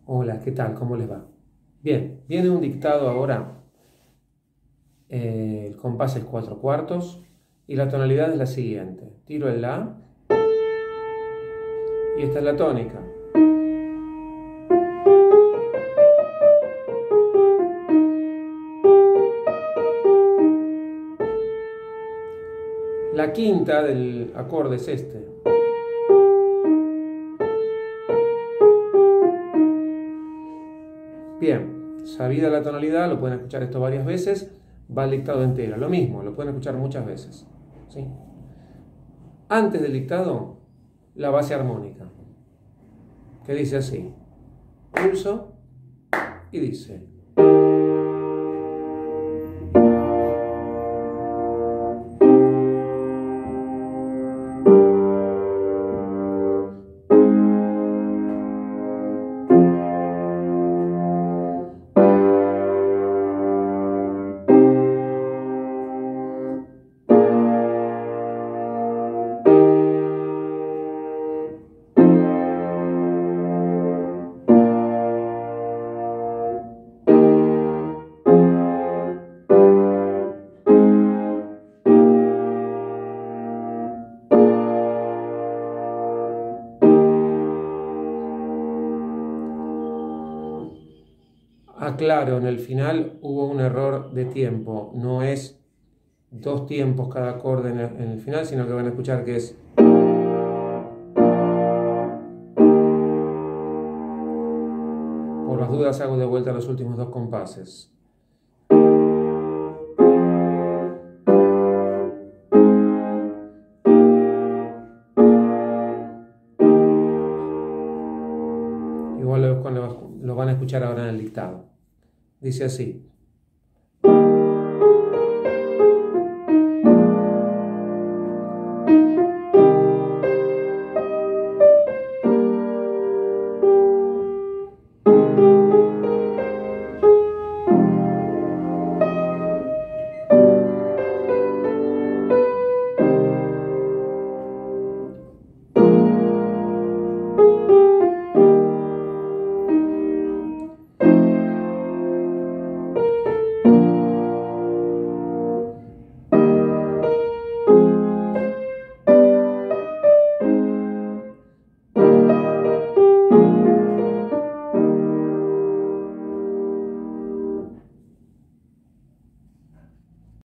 Hola, ¿qué tal? ¿Cómo les va? Bien, viene un dictado ahora. El compás es 4/4 y la tonalidad es la siguiente. Tiro el La y esta es la tónica. La quinta del acorde es este. Bien, sabida la tonalidad, lo pueden escuchar esto varias veces, va el dictado entero. Lo mismo, lo pueden escuchar muchas veces. ¿Sí? Antes del dictado, la base armónica, que dice así. Pulso y dice. Aclaro, en el final hubo un error de tiempo. No es 2 tiempos cada acorde en el final, sino que van a escuchar que es. Por las dudas hago de vuelta los últimos 2 compases. Igual lo van a escuchar ahora en el dictado. Dice así.